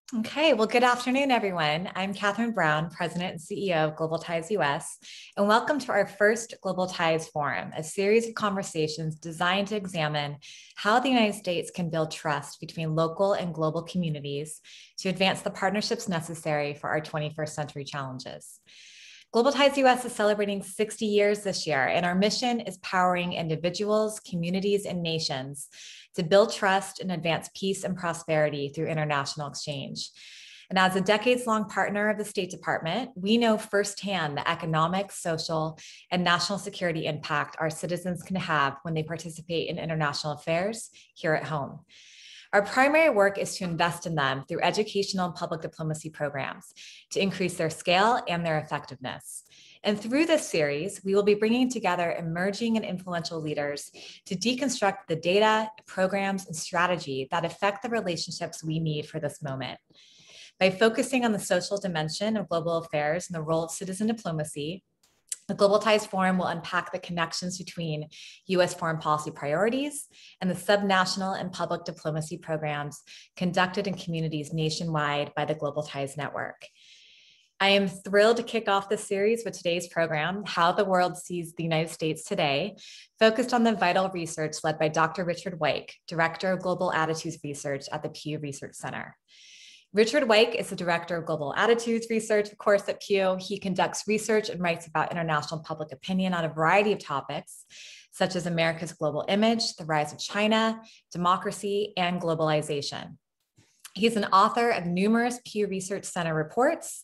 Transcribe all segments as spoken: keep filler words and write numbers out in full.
Okay, well, good afternoon, everyone. I'm Catherine Brown, President and C E O of Global Ties U S, and welcome to our first Global Ties Forum, a series of conversations designed to examine how the United States can build trust between local and global communities to advance the partnerships necessary for our twenty-first century challenges. Global Ties U S is celebrating sixty years this year, and our mission is powering individuals, communities, and nations to build trust and advance peace and prosperity through international exchange. And as a decades-long partner of the State Department, we know firsthand the economic, social, and national security impact our citizens can have when they participate in international affairs here at home. Our primary work is to invest in them through educational and public diplomacy programs to increase their scale and their effectiveness. And through this series, we will be bringing together emerging and influential leaders to deconstruct the data, programs, and strategy that affect the relationships we need for this moment. By focusing on the social dimension of global affairs and the role of citizen diplomacy, the Global Ties Forum will unpack the connections between U S foreign policy priorities and the subnational and public diplomacy programs conducted in communities nationwide by the Global Ties Network. I am thrilled to kick off this series with today's program, How the World Sees the United States Today, focused on the vital research led by Doctor Richard Weik, Director of Global Attitudes Research at the Pew Research Center. Richard Weik is the Director of Global Attitudes Research, of course, at Pew. He conducts research and writes about international public opinion on a variety of topics, such as America's global image, the rise of China, democracy, and globalization. He's an author of numerous Pew Research Center reports,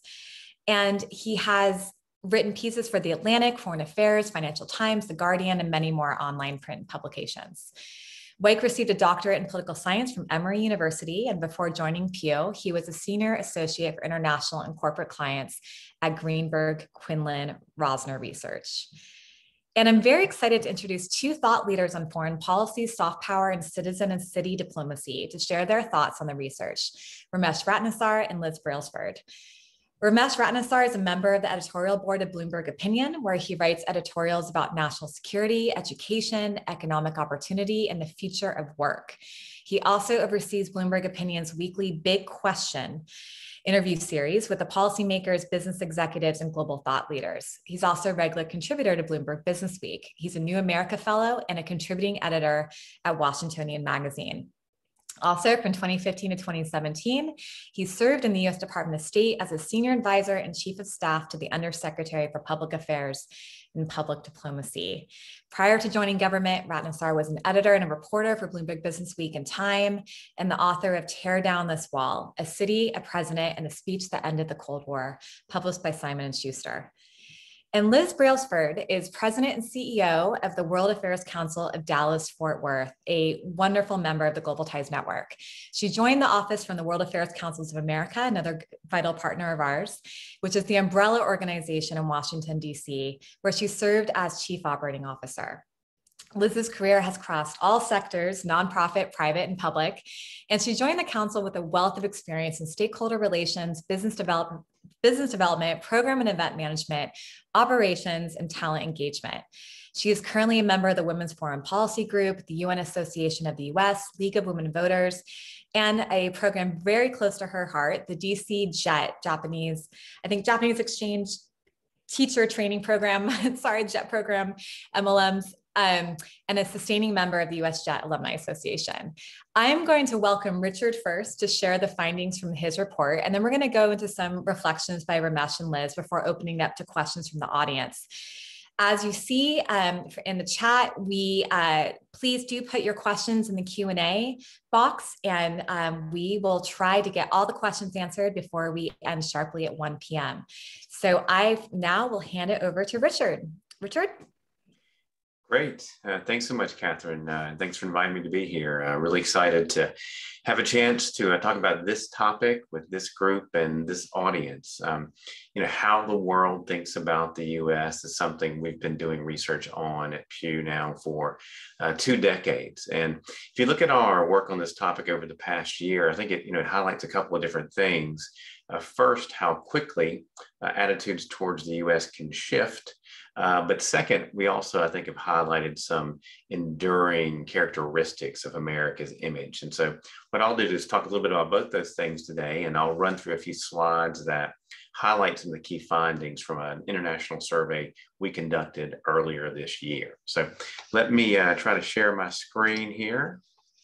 and he has written pieces for The Atlantic, Foreign Affairs, Financial Times, The Guardian, and many more online print publications. Weik received a doctorate in political science from Emory University, and before joining Pew, he was a senior associate for international and corporate clients at Greenberg Quinlan Rosner Research. And I'm very excited to introduce two thought leaders on foreign policy, soft power, and citizen and city diplomacy to share their thoughts on the research, Ramesh Ratnasar and Liz Brailsford. Ramesh Ratnasar is a member of the editorial board of Bloomberg Opinion, where he writes editorials about national security, education, economic opportunity, and the future of work. He also oversees Bloomberg Opinion's weekly Big Question interview series with the policymakers, business executives, and global thought leaders. He's also a regular contributor to Bloomberg Business Week. He's a New America Fellow and a contributing editor at Washingtonian Magazine. Also, from twenty fifteen to twenty seventeen, he served in the U S Department of State as a senior advisor and chief of staff to the Undersecretary for Public Affairs and Public Diplomacy. Prior to joining government, Ratnasar was an editor and a reporter for Bloomberg Business Week and Time, and the author of Tear Down This Wall, A City, a President, and a Speech That Ended the Cold War, published by Simon and Schuster. And Liz Brailsford is president and C E O of the World Affairs Council of Dallas-Fort Worth, a wonderful member of the Global Ties Network. She joined the office from the World Affairs Councils of America, another vital partner of ours, which is the umbrella organization in Washington, D C, where she served as chief operating officer. Liz's career has crossed all sectors, nonprofit, private, and public, and she joined the council with a wealth of experience in stakeholder relations, business development, business development, program and event management, operations, and talent engagement. She is currently a member of the Women's Foreign Policy Group, the U N Association of the U S, League of Women Voters, and a program very close to her heart, the D C JET, Japanese, I think Japanese Exchange Teacher Training Program, sorry, JET program, M L Ms, Um, and a sustaining member of the U S JET Alumni Association. I'm going to welcome Richard first to share the findings from his report, and then we're going to go into some reflections by Ramesh and Liz before opening up to questions from the audience. As you see um, in the chat, we uh, please do put your questions in the Q and A box, and um, we will try to get all the questions answered before we end sharply at one P M So I now will hand it over to Richard. Richard? Great. Uh, thanks so much, Catherine. Uh, thanks for inviting me to be here. Uh, really excited to have a chance to uh, talk about this topic with this group and this audience. Um, you know, how the world thinks about the U S is something we've been doing research on at Pew now for uh, two decades. And if you look at our work on this topic over the past year, I think it, you know, it highlights a couple of different things. Uh, first, how quickly uh, attitudes towards the U S can shift. Uh, but second, we also, I think, have highlighted some enduring characteristics of America's image. And so what I'll do is talk a little bit about both those things today, and I'll run through a few slides that highlight some of the key findings from an international survey we conducted earlier this year. So let me uh, try to share my screen here.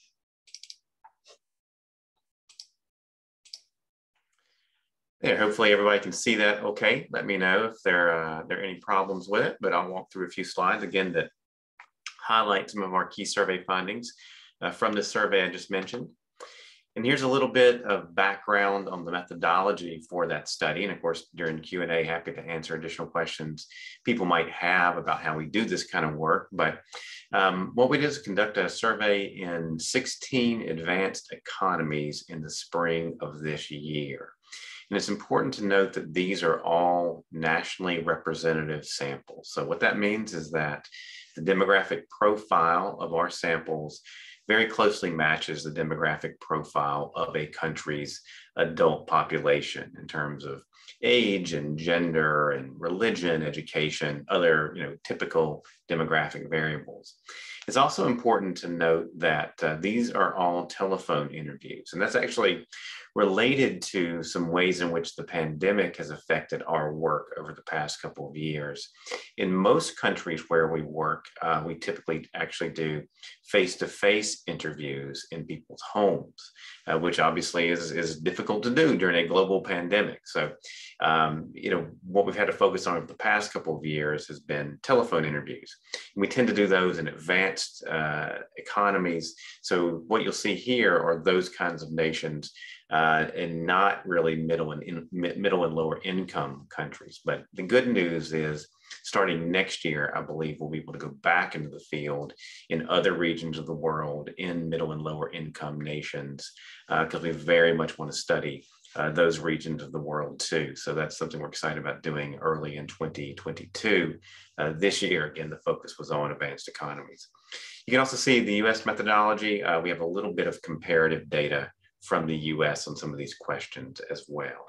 There, hopefully everybody can see that okay. Let me know if there, uh, there are any problems with it, but I'll walk through a few slides again that highlight some of our key survey findings uh, from this survey I just mentioned. And here's a little bit of background on the methodology for that study. And of course, during Q and A, happy to answer additional questions people might have about how we do this kind of work. But um, what we did is conduct a survey in sixteen advanced economies in the spring of this year. And it's important to note that these are all nationally representative samples. So what that means is that the demographic profile of our samples very closely matches the demographic profile of a country's adult population in terms of age and gender and religion, education, other you know, typical demographic variables. It's also important to note that uh, these are all telephone interviews, and that's actually related to some ways in which the pandemic has affected our work over the past couple of years. In most countries where we work, uh, we typically actually do face-to-face interviews in people's homes, uh, which obviously is, is difficult to do during a global pandemic. So, um, you know, what we've had to focus on over the past couple of years has been telephone interviews. And we tend to do those in advanced uh, economies. So what you'll see here are those kinds of nations Uh, and not really middle and in, middle and lower income countries. But the good news is starting next year, I believe we'll be able to go back into the field in other regions of the world in middle and lower income nations, because uh, we very much want to study uh, those regions of the world too. So that's something we're excited about doing early in twenty twenty-two. Uh, this year, again, the focus was on advanced economies. You can also see the U S methodology. Uh, we have a little bit of comparative data from the U S on some of these questions as well.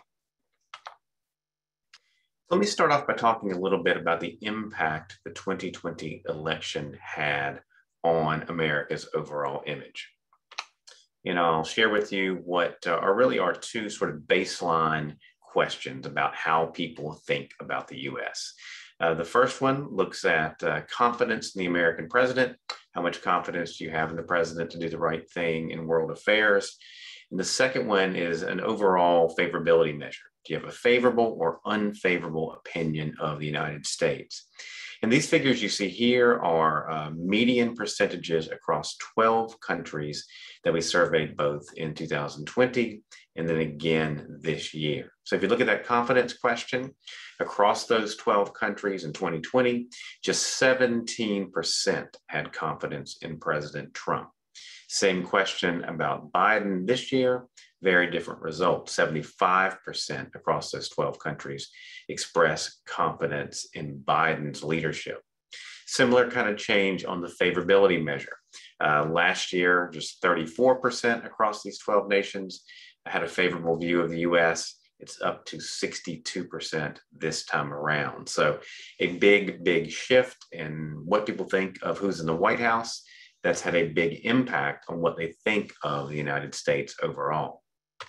Let me start off by talking a little bit about the impact the twenty twenty election had on America's overall image. And I'll share with you what uh, are really our two sort of baseline questions about how people think about the U S. Uh, the first one looks at uh, confidence in the American president. How much confidence do you have in the president to do the right thing in world affairs? And the second one is an overall favorability measure. Do you have a favorable or unfavorable opinion of the United States? And these figures you see here are uh, median percentages across twelve countries that we surveyed both in two thousand twenty and then again this year. So if you look at that confidence question, across those twelve countries in twenty twenty, just seventeen percent had confidence in President Trump. Same question about Biden this year, very different results. seventy-five percent across those twelve countries express confidence in Biden's leadership. Similar kind of change on the favorability measure. Uh, last year, just thirty-four percent across these twelve nations had a favorable view of the U S. It's up to sixty-two percent this time around. So a big, big shift in what people think of who's in the White House. That's had a big impact on what they think of the United States overall.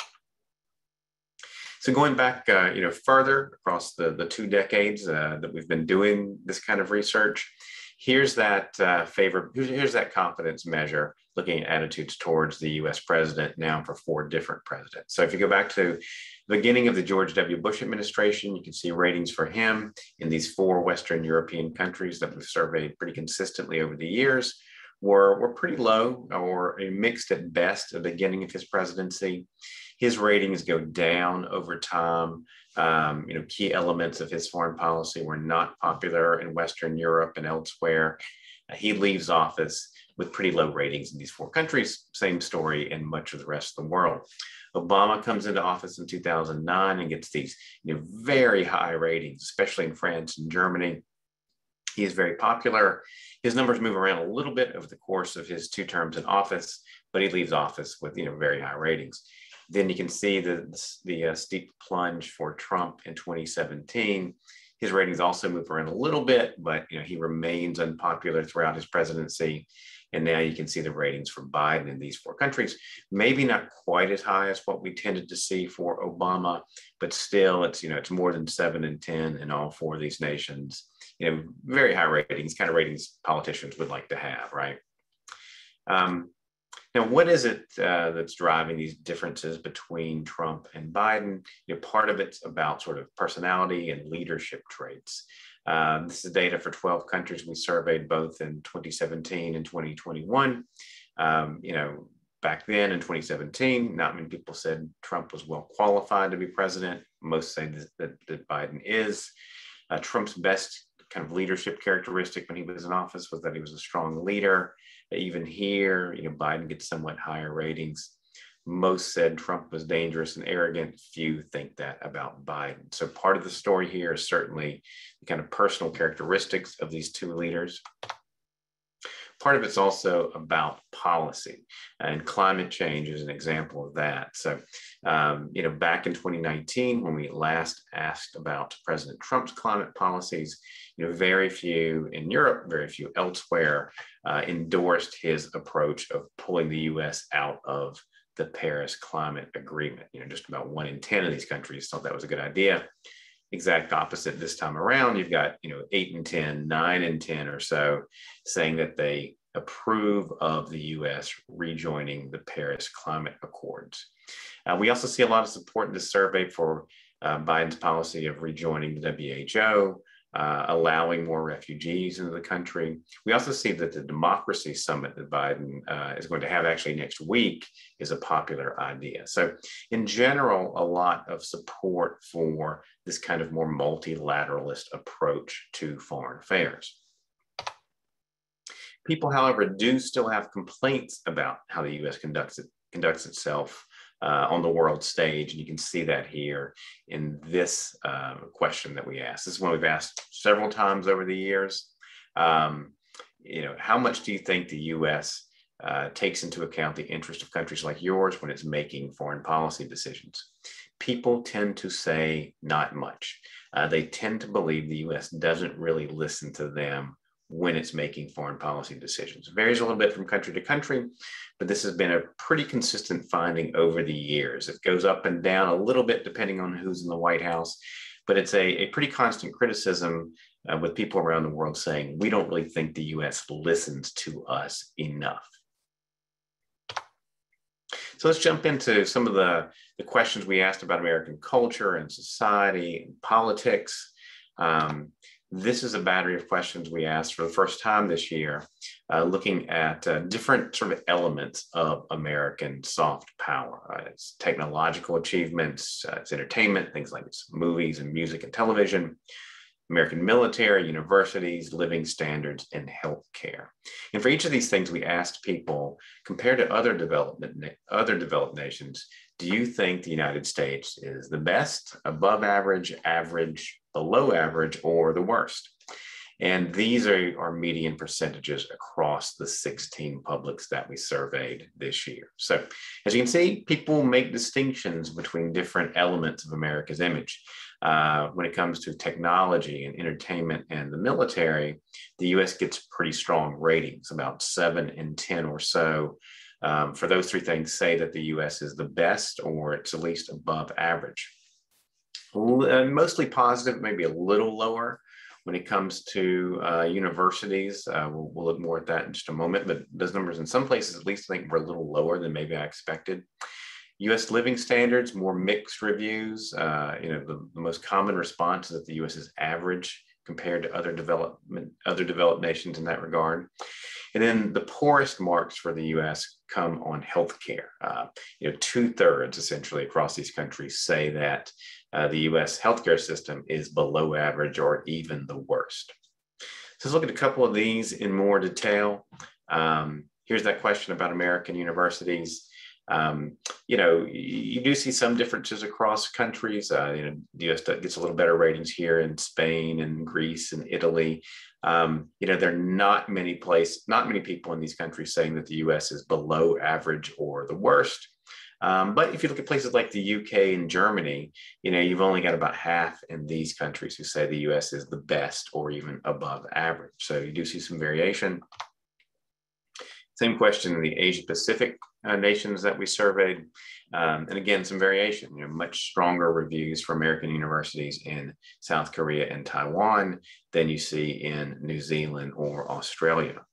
So going back, uh, you know, further across the, the two decades uh, that we've been doing this kind of research, here's that uh, favor, here's that confidence measure looking at attitudes towards the U S president now for four different presidents. So if you go back to the beginning of the George W. Bush administration, you can see ratings for him in these four Western European countries that we've surveyed pretty consistently over the years. Were, were pretty low or mixed at best at the beginning of his presidency. His ratings go down over time. Um, you know, key elements of his foreign policy were not popular in Western Europe and elsewhere. Uh, he leaves office with pretty low ratings in these four countries. Same story in much of the rest of the world. Obama comes into office in two thousand nine and gets these you know, very high ratings, especially in France and Germany. He is very popular. His numbers move around a little bit over the course of his two terms in office, but he leaves office with you know very high ratings. Then you can see the, the uh, steep plunge for Trump in twenty seventeen. His ratings also move around a little bit, but you know, he remains unpopular throughout his presidency. And now you can see the ratings for Biden in these four countries, maybe not quite as high as what we tended to see for Obama, but still it's, you know, it's more than seven and ten in all four of these nations. You know, very high ratings, kind of ratings politicians would like to have, right? Um, now, what is it uh, that's driving these differences between Trump and Biden? You know, part of it's about sort of personality and leadership traits. Um, this is data for twelve countries we surveyed both in twenty seventeen and twenty twenty-one. Um, you know, back then in twenty seventeen, not many people said Trump was well qualified to be president. Most say that, that, that Biden is. Uh, Trump's best kind of leadership characteristic when he was in office was that he was a strong leader. Even here, you know, Biden gets somewhat higher ratings. Most said Trump was dangerous and arrogant. Few think that about Biden. So part of the story here is certainly the kind of personal characteristics of these two leaders. Part of it's also about policy, and climate change is an example of that. So, um, you know, back in twenty nineteen, when we last asked about President Trump's climate policies, you know, very few in Europe, very few elsewhere uh, endorsed his approach of pulling the U S out of the Paris Climate Agreement. You know, just about one in ten of these countries thought that was a good idea. Exact opposite this time around. You've got, you know, eight and ten, nine and ten or so saying that they approve of the U S rejoining the Paris Climate Accords. Uh, we also see a lot of support in this survey for uh, Biden's policy of rejoining the W H O, uh, allowing more refugees into the country. We also see that the Democracy Summit that Biden uh, is going to have actually next week is a popular idea. So in general, a lot of support for this kind of more multilateralist approach to foreign affairs. People, however, do still have complaints about how the U S conducts, it, conducts itself uh, on the world stage. And you can see that here in this uh, question that we asked. This is one we've asked several times over the years. Um, you know, how much do you think the U S uh, takes into account the interest of countries like yours when it's making foreign policy decisions? People tend to say not much. Uh, they tend to believe the U S doesn't really listen to them when it's making foreign policy decisions. It varies a little bit from country to country, but this has been a pretty consistent finding over the years. It goes up and down a little bit depending on who's in the White House, but it's a, a pretty constant criticism uh, with people around the world saying, we don't really think the U S listens to us enough. So let's jump into some of the, the questions we asked about American culture and society and politics. Um, This is a battery of questions we asked for the first time this year, uh, looking at uh, different sort of elements of American soft power. Uh, it's technological achievements, uh, it's entertainment, things like it's movies and music and television, American military, universities, living standards, and healthcare. And for each of these things, we asked people, compared to other development, other developed nations, do you think the United States is the best, above average, average, below average, or the worst? And these are our median percentages across the sixteen publics that we surveyed this year. So as you can see, people make distinctions between different elements of America's image. Uh, when it comes to technology and entertainment and the military, the U S gets pretty strong ratings, about seven and ten or so. Um, for those three things, say that the U S is the best or it's at least above average. Uh, mostly positive, maybe a little lower when it comes to uh, universities. Uh, we'll, we'll look more at that in just a moment, but those numbers in some places at least I think were a little lower than maybe I expected. U S living standards, more mixed reviews. Uh, you know, the, the most common response is that the U S is average compared to other development, other developed nations in that regard. And then the poorest marks for the U S come on healthcare. Uh, you know, two thirds essentially across these countries say that uh, the U S healthcare system is below average or even the worst. So let's look at a couple of these in more detail. Um, here's that question about American universities. Um, you know, you do see some differences across countries. Uh, you know, the U S gets a little better ratings here in Spain and Greece and Italy. Um, you know, there are not many place, not many people in these countries saying that the U S is below average or the worst. Um, but if you look at places like the U K and Germany, you know, you've only got about half in these countries who say the U S is the best or even above average. So you do see some variation. Same question in the Asia Pacific uh, nations that we surveyed. Um, and again, some variation, you know, much stronger reviews for American universities in South Korea and Taiwan than you see in New Zealand or Australia.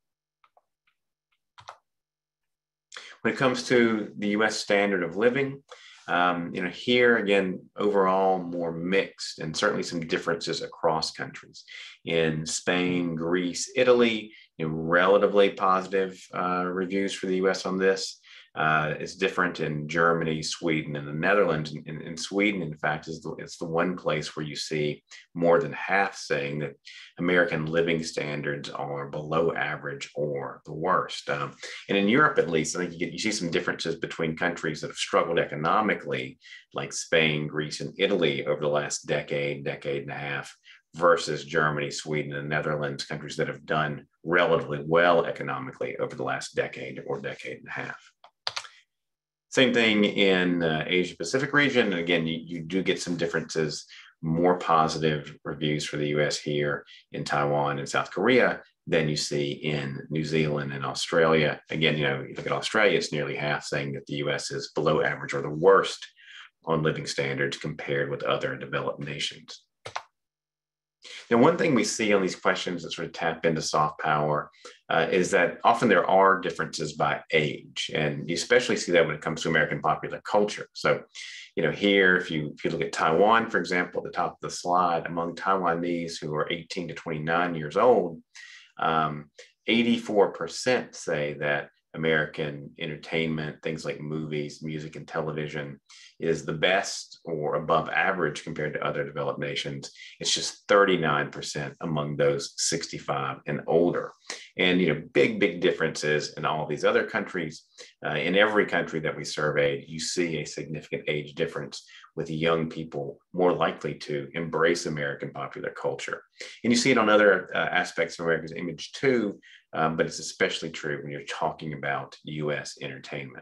When it comes to the U S standard of living, um, you know, here again, overall more mixed and certainly some differences across countries. In Spain, Greece, Italy, you know, relatively positive uh, reviews for the U S on this. Uh, it's different in Germany, Sweden, and the Netherlands. In, in, in Sweden, in fact, is the, it's the one place where you see more than half saying that American living standards are below average or the worst. Um, and in Europe, at least, I think you, get, you see some differences between countries that have struggled economically, like Spain, Greece, and Italy over the last decade, decade and a half, versus Germany, Sweden, and Netherlands, countries that have done relatively well economically over the last decade or decade and a half. Same thing in uh, Asia Pacific region. Again, you, you do get some differences, more positive reviews for the U S here in Taiwan and South Korea than you see in New Zealand and Australia. Again, you know, you look at Australia, it's nearly half saying that the U S is below average or the worst on living standards compared with other developed nations. Now, one thing we see on these questions that sort of tap into soft power uh, is that often there are differences by age, and you especially see that when it comes to American popular culture. So, you know, here, if you if you look at Taiwan, for example, at the top of the slide, among Taiwanese who are eighteen to twenty-nine years old, um, eighty-four percent say that American entertainment, things like movies, music, and television, is the best or above average compared to other developed nations. It's just thirty-nine percent among those sixty-five and older. And, you know, big, big differences in all these other countries. Uh, in every country that we surveyed, you see a significant age difference, with young people more likely to embrace American popular culture. And you see it on other uh, aspects of America's image too, um, but it's especially true when you're talking about U S entertainment.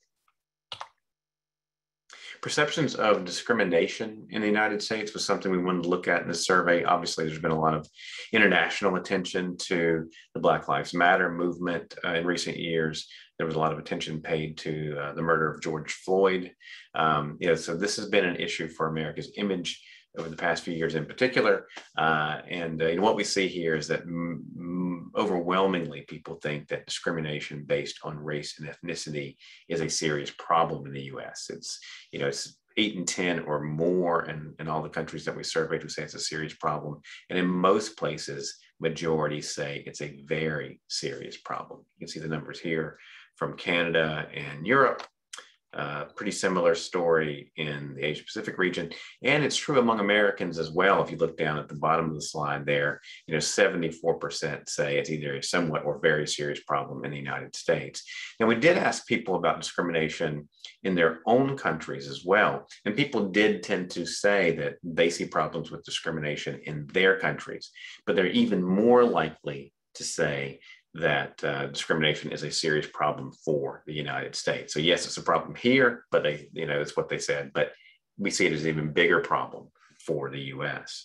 Perceptions of discrimination in the United States was something we wanted to look at in this survey. Obviously, there's been a lot of international attention to the Black Lives Matter movement uh, in recent years. There was a lot of attention paid to uh, the murder of George Floyd. Um, you know, so this has been an issue for America's image over the past few years in particular. Uh, and, uh, and what we see here is that m- m- overwhelmingly people think that discrimination based on race and ethnicity is a serious problem in the U S. It's, you know, it's eight and ten or more in, in all the countries that we surveyed who say it's a serious problem. And in most places, majorities say it's a very serious problem. You can see the numbers here from Canada and Europe. Uh, pretty similar story in the Asia Pacific region. And it's true among Americans as well. If you look down at the bottom of the slide there, you know, seventy-four percent say it's either a somewhat or very serious problem in the United States. Now, we did ask people about discrimination in their own countries as well. And people did tend to say that they see problems with discrimination in their countries, but they're even more likely to say that uh, discrimination is a serious problem for the United States. So yes, it's a problem here, but they, you know, it's what they said, but we see it as an even bigger problem for the U S.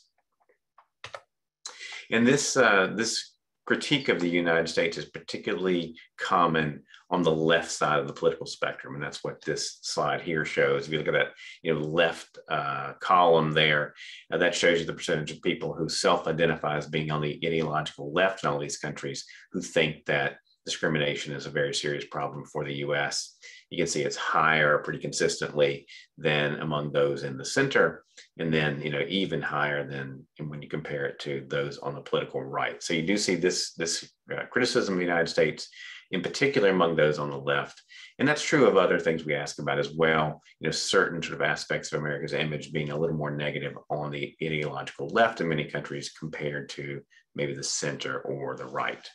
And this, uh, this critique of the United States is particularly common on the left side of the political spectrum. And that's what this slide here shows. If you look at that, you know, left uh, column there, uh, that shows you the percentage of people who self-identify as being on the ideological left in all these countries who think that discrimination is a very serious problem for the U S. You can see it's higher pretty consistently than among those in the center, and then, you know, even higher than when you compare it to those on the political right. So you do see this, this uh, criticism of the United States, in particular among those on the left. And that's true of other things we ask about as well. You know, certain sort of aspects of America's image being a little more negative on the ideological left in many countries compared to maybe the center or the right.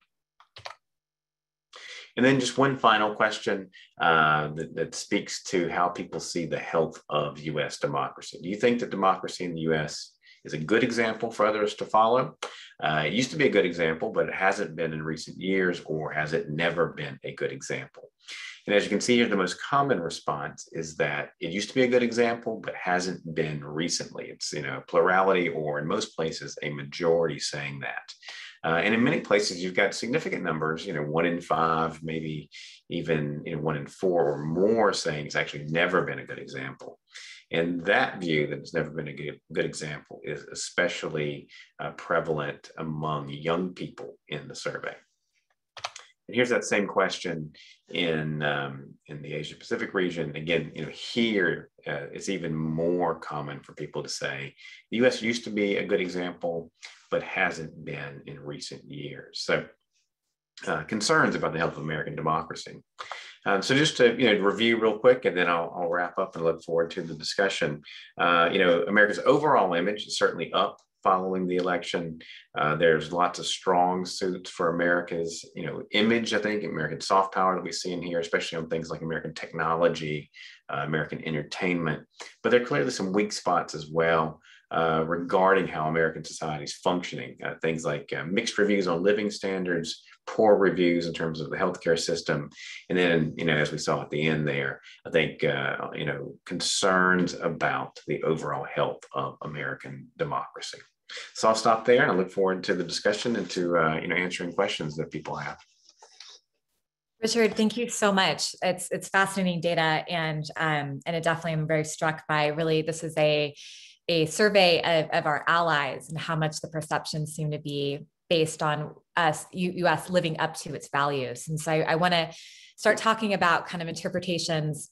And then just one final question uh, that, that speaks to how people see the health of U S democracy. Do you think that democracy in the U S is a good example for others to follow. Uh, it used to be a good example, but it hasn't been in recent years, or has it never been a good example? And as you can see here, the most common response is that it used to be a good example, but hasn't been recently. It's, you know, plurality, or in most places, a majority saying that. Uh, and in many places, you've got significant numbers, you know, one in five, maybe even, you know, one in four or more saying it's actually never been a good example. And that view that it's never been a good, good example is especially uh, prevalent among young people in the survey. And here's that same question in, um, in the Asia Pacific region. Again, you know, here uh, it's even more common for people to say the U S used to be a good example, but hasn't been in recent years. So uh, concerns about the health of American democracy. Um, so just to, you know, review real quick, and then I'll, I'll wrap up and look forward to the discussion. Uh, you know, America's overall image is certainly up following the election. Uh, there's lots of strong suits for America's, you know, image, I think, American soft power that we see in here, especially on things like American technology, uh, American entertainment. But there are clearly some weak spots as well uh, regarding how American society is functioning. Uh, things like uh, mixed reviews on living standards, poor reviews in terms of the healthcare system. And then, you know, as we saw at the end there, I think, uh, you know, concerns about the overall health of American democracy. So I'll stop there, and I look forward to the discussion and to, uh, you know, answering questions that people have. Richard, thank you so much. It's it's fascinating data, and um, and it definitely, I'm very struck by, really, this is a a survey of, of our allies and how much the perceptions seem to be based on us, U S living up to its values. And so I, I want to start talking about kind of interpretations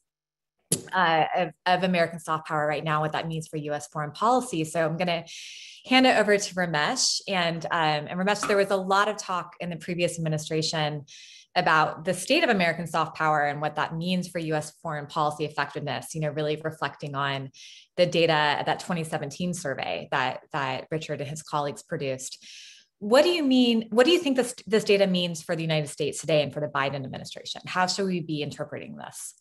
uh, of, of American soft power right now, what that means for U S foreign policy. So I'm going to hand it over to Ramesh. And, um, and Ramesh, there was a lot of talk in the previous administration about the state of American soft power and what that means for U S foreign policy effectiveness, you know, really reflecting on the data, that twenty seventeen survey that, that Richard and his colleagues produced. What do you mean, what do you think this, this data means for the United States today and for the Biden administration? How should we be interpreting this?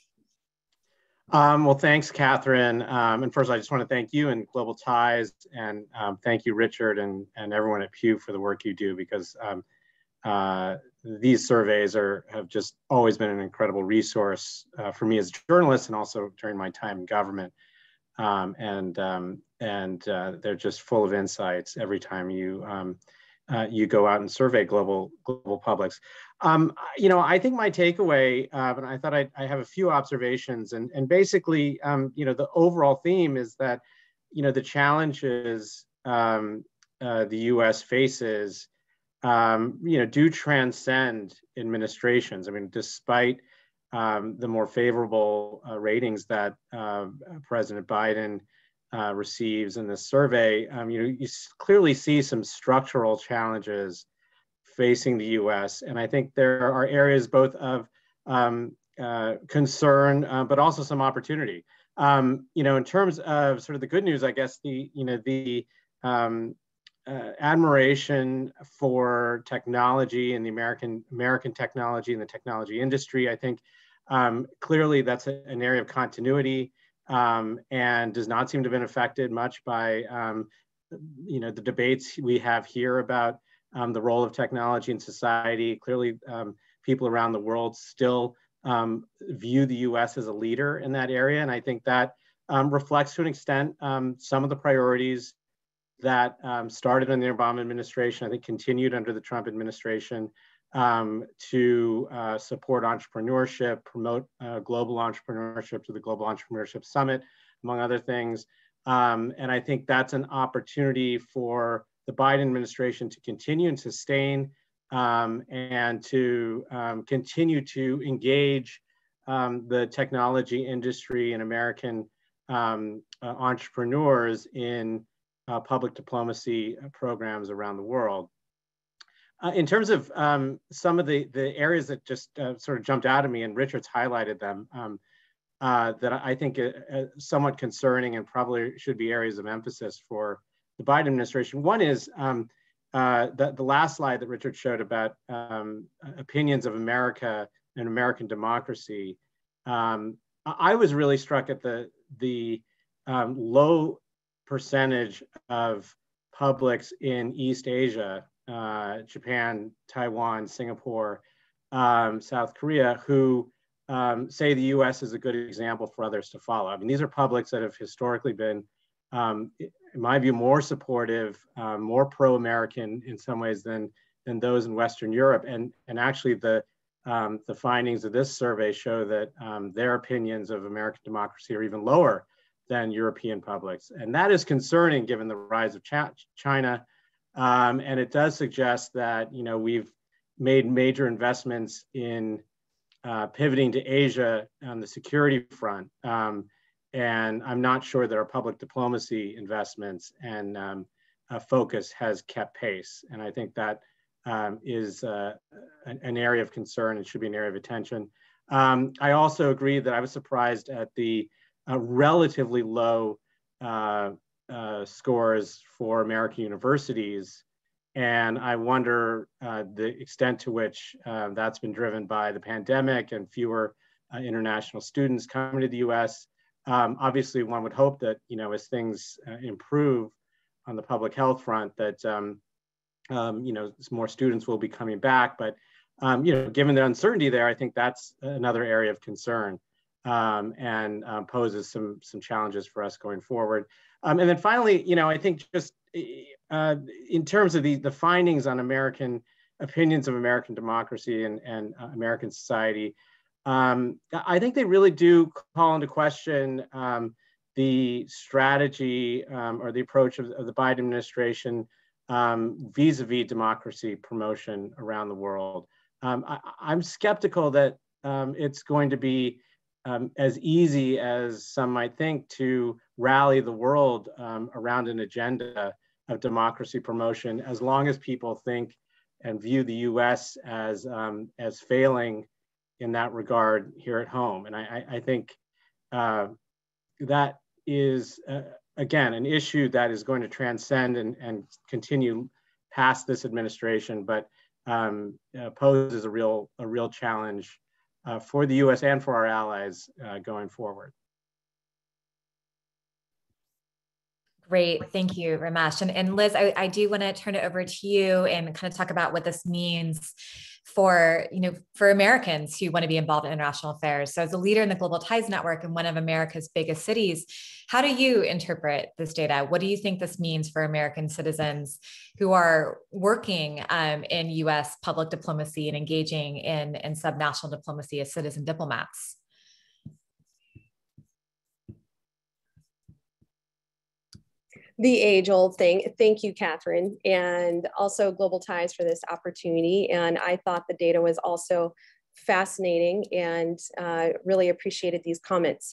Um, well, thanks, Catherine. Um, and first, I just want to thank you and Global Ties, and um, thank you, Richard, and, and everyone at Pew for the work you do, because um, uh, these surveys are have just always been an incredible resource uh, for me as a journalist, and also during my time in government. Um, and um, and uh, they're just full of insights every time you um, uh, you go out and survey global global publics. Um, you know, I think my takeaway, uh, and I thought I'd, I have a few observations, and and basically, um, you know, the overall theme is that, you know, the challenges um, uh, the U S faces, um, you know, do transcend administrations. I mean, despite Um, the more favorable uh, ratings that uh, President Biden uh, receives in this survey, um, you know, you clearly see some structural challenges facing the U S. And I think there are areas both of um, uh, concern, uh, but also some opportunity. Um, you know, in terms of sort of the good news, I guess the, you know, the um, uh, admiration for technology and the American American technology and the technology industry, I think, Um, clearly, that's a, an area of continuity um, and does not seem to have been affected much by, um, you know, the debates we have here about um, the role of technology in society. Clearly, um, people around the world still um, view the U S as a leader in that area, and I think that um, reflects to an extent um, some of the priorities that um, started in the Obama administration, I think continued under the Trump administration. Um, to uh, support entrepreneurship, promote uh, global entrepreneurship to the Global Entrepreneurship Summit, among other things. Um, and I think that's an opportunity for the Biden administration to continue and sustain um, and to um, continue to engage um, the technology industry and American um, uh, entrepreneurs in uh, public diplomacy programs around the world. Uh, in terms of um, some of the, the areas that just uh, sort of jumped out at me, and Richard's highlighted them, um, uh, that I think are uh, somewhat concerning and probably should be areas of emphasis for the Biden administration. One is um, uh, the, the last slide that Richard showed about um, opinions of America and American democracy. Um, I was really struck at the, the um, low percentage of publics in East Asia, uh, Japan, Taiwan, Singapore, um, South Korea, who um, say the U S is a good example for others to follow. I mean, these are publics that have historically been, um, in my view, more supportive, um, more pro-American in some ways than, than those in Western Europe. And, and actually the, um, the findings of this survey show that um, their opinions of American democracy are even lower than European publics. And that is concerning given the rise of China. Um, and it does suggest that, you know, we've made major investments in uh, pivoting to Asia on the security front. Um, and I'm not sure that our public diplomacy investments and um, uh, focus has kept pace. And I think that um, is uh, an, an area of concern and should be an area of attention. Um, I also agree that I was surprised at the uh, relatively low uh, uh, scores for American universities. And I wonder uh, the extent to which uh, that's been driven by the pandemic and fewer uh, international students coming to the U S. Um, obviously, one would hope that, you know, as things uh, improve on the public health front, that, um, um, you know, more students will be coming back. But, um, you know, given the uncertainty there, I think that's another area of concern um, and um, poses some, some challenges for us going forward. Um, and then finally, you know, I think just uh, in terms of the, the findings on American opinions of American democracy and, and uh, American society, um, I think they really do call into question um, the strategy um, or the approach of, of the Biden administration um, vis-a-vis democracy promotion around the world. Um, I, I'm skeptical that um, it's going to be um, as easy as some might think to rally the world um, around an agenda of democracy promotion, as long as people think and view the U S as, um, as failing in that regard here at home. And I, I think uh, that is, uh, again, an issue that is going to transcend and, and continue past this administration, but um, uh, poses a real, a real challenge uh, for the U S and for our allies uh, going forward. Great, thank you, Ramesh. And, and Liz, I, I do want to turn it over to you and kind of talk about what this means for, you know, for Americans who want to be involved in international affairs. So as a leader in the Global Ties Network in one of America's biggest cities, how do you interpret this data? What do you think this means for American citizens who are working um, in U S public diplomacy and engaging in, in subnational diplomacy as citizen diplomats? The age-old thing. Thank you, Catherine, and also Global Ties for this opportunity. And I thought the data was also fascinating and uh, really appreciated these comments.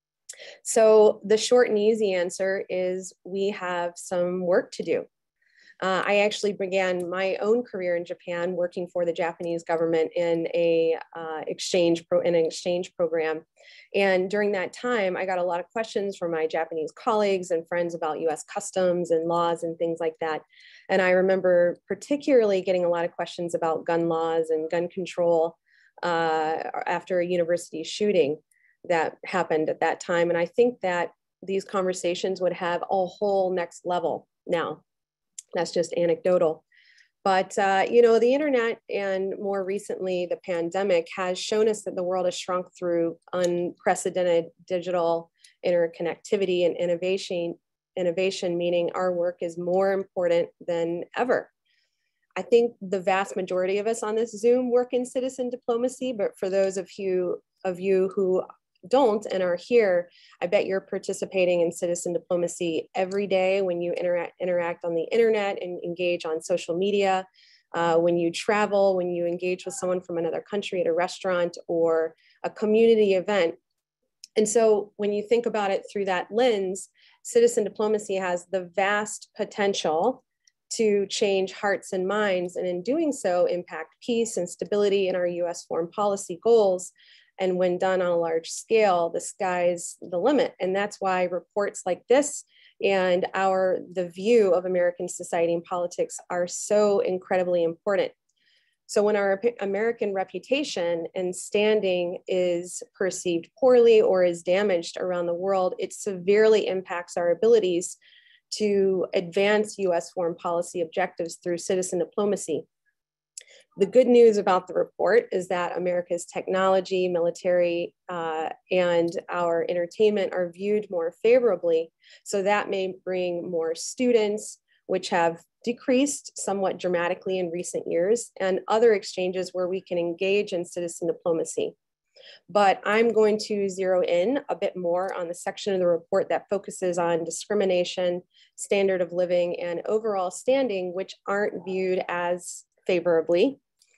So the short and easy answer is we have some work to do. Uh, I actually began my own career in Japan working for the Japanese government in a uh, exchange pro in an exchange program. And during that time, I got a lot of questions from my Japanese colleagues and friends about U S customs and laws and things like that. And I remember particularly getting a lot of questions about gun laws and gun control uh, after a university shooting that happened at that time. And I think that these conversations would have a whole next level now. That's just anecdotal. But, uh, you know, the internet and more recently the pandemic has shown us that the world has shrunk through unprecedented digital interconnectivity and innovation, innovation, meaning our work is more important than ever. I think the vast majority of us on this Zoom work in citizen diplomacy, but for those of you, of you who don't and are here, I bet you're participating in citizen diplomacy every day when you interact, interact on the internet and engage on social media, uh, when you travel, when you engage with someone from another country at a restaurant or a community event. And so when you think about it through that lens, citizen diplomacy has the vast potential to change hearts and minds, and in doing so, impact peace and stability in our U S foreign policy goals. And when done on a large scale, the sky's the limit. And that's why reports like this and our the view of American society and politics are so incredibly important. So when our American reputation and standing is perceived poorly or is damaged around the world, it severely impacts our abilities to advance U S foreign policy objectives through citizen diplomacy. The good news about the report is that America's technology, military, uh, and our entertainment are viewed more favorably. So that may bring more students, which have decreased somewhat dramatically in recent years, and other exchanges where we can engage in citizen diplomacy. But I'm going to zero in a bit more on the section of the report that focuses on discrimination, standard of living, and overall standing, which aren't viewed as favorably.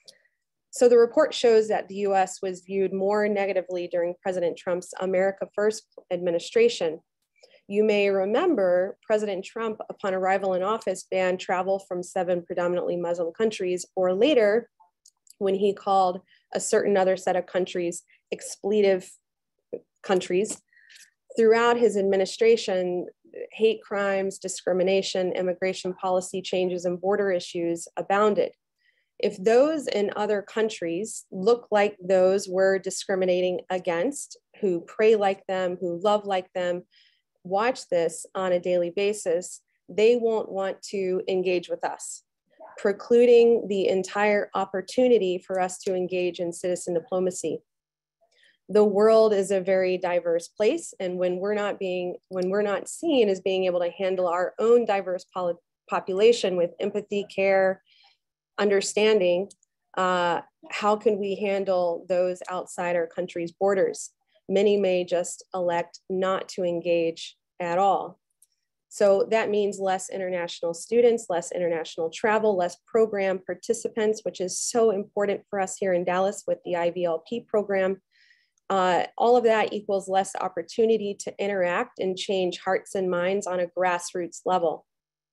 So the report shows that the U S was viewed more negatively during President Trump's America First administration. You may remember President Trump, upon arrival in office, banned travel from seven predominantly Muslim countries, or later, when he called a certain other set of countries expletive countries. Throughout his administration, hate crimes, discrimination, immigration policy changes, and border issues abounded. If those in other countries look like those we're discriminating against, who pray like them, who love like them, watch this on a daily basis, they won't want to engage with us, precluding the entire opportunity for us to engage in citizen diplomacy. The world is a very diverse place, and when we're not being, when we're not seen as being able to handle our own diverse population with empathy, care, understanding, uh, how can we handle those outside our country's borders? Many may just elect not to engage at all. So that means less international students, less international travel, less program participants, which is so important for us here in Dallas with the I V L P program. Uh, all of that equals less opportunity to interact and change hearts and minds on a grassroots level.